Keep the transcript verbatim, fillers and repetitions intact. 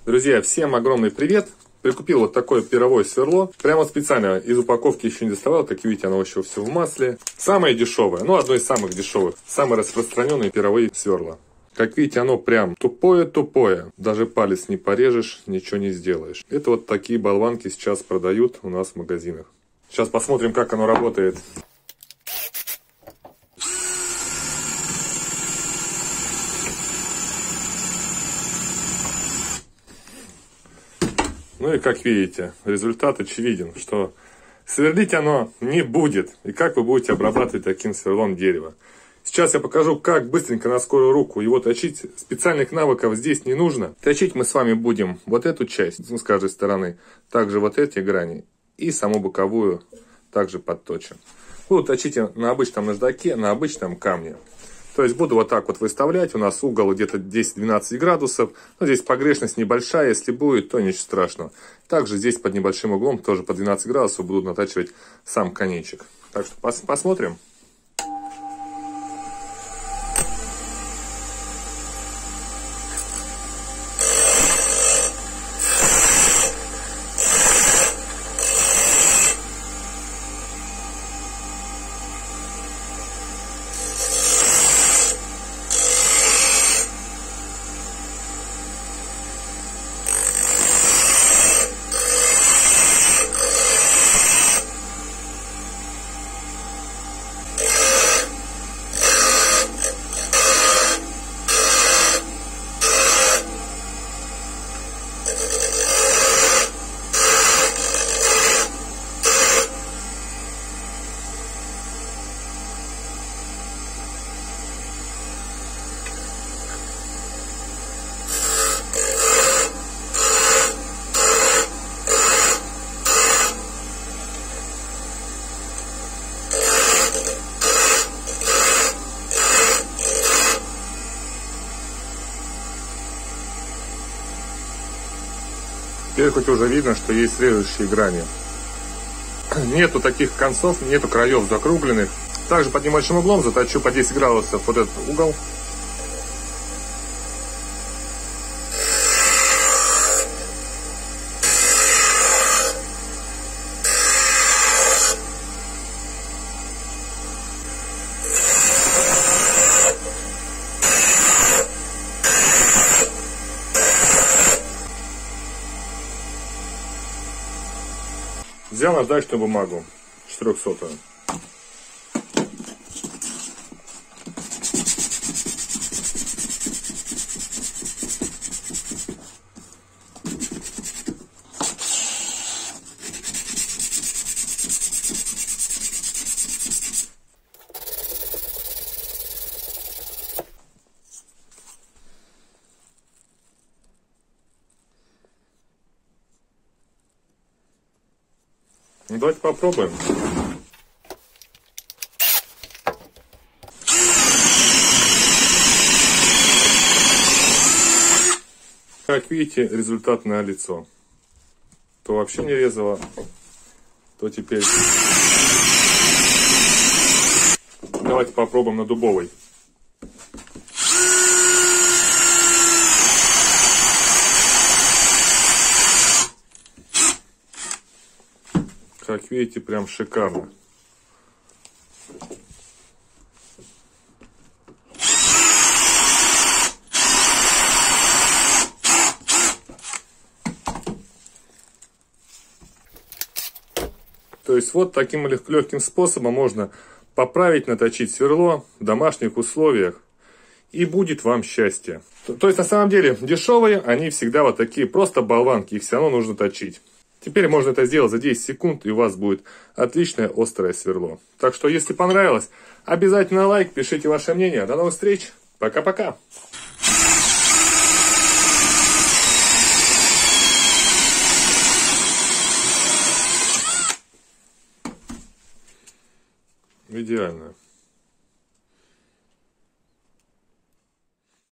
Друзья, всем огромный привет! Прикупил вот такое перовое сверло. Прямо специально из упаковки еще не доставал. Как видите, оно еще все в масле. Самое дешевое, ну одно из самых дешевых. Самые распространенные перовые сверла. Как видите, оно прям тупое-тупое. Даже палец не порежешь, ничего не сделаешь. Это вот такие болванки сейчас продают у нас в магазинах. Сейчас посмотрим, как оно работает. Ну и как видите, результат очевиден, что сверлить оно не будет. И как вы будете обрабатывать таким сверлом дерево. Сейчас я покажу, как быстренько на скорую руку его точить. Специальных навыков здесь не нужно. Точить мы с вами будем вот эту часть, ну, с каждой стороны. Также вот эти грани. И саму боковую также подточим. Буду точить на обычном наждаке, на обычном камне. То есть буду вот так вот выставлять. У нас угол где-то десять-двенадцать градусов. Но здесь погрешность небольшая. Если будет, то ничего страшного. Также здесь под небольшим углом, тоже по двенадцать градусов, буду натачивать сам конечек. Так что пос посмотрим. Теперь хоть уже видно, что есть режущие грани. Нету таких концов, нету краев закругленных. Также под небольшим углом заточу по десять градусов вот этот угол. Взял наждачную бумагу четырехсотую. Ну, давайте попробуем. Как видите, результат на лицо. То вообще не резало, то теперь. Давайте попробуем на дубовой. Как видите, прям шикарно. То есть вот таким легким способом можно поправить, наточить сверло в домашних условиях. И будет вам счастье. То есть на самом деле дешевые, они всегда вот такие, просто болванки, их все равно нужно точить. Теперь можно это сделать за десять секунд, и у вас будет отличное острое сверло. Так что, если понравилось, обязательно лайк, пишите ваше мнение. До новых встреч. Пока-пока. Идеально.